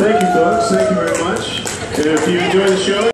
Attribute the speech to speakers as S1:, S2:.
S1: Thank you, folks. Thank you very much. And if you enjoy the show,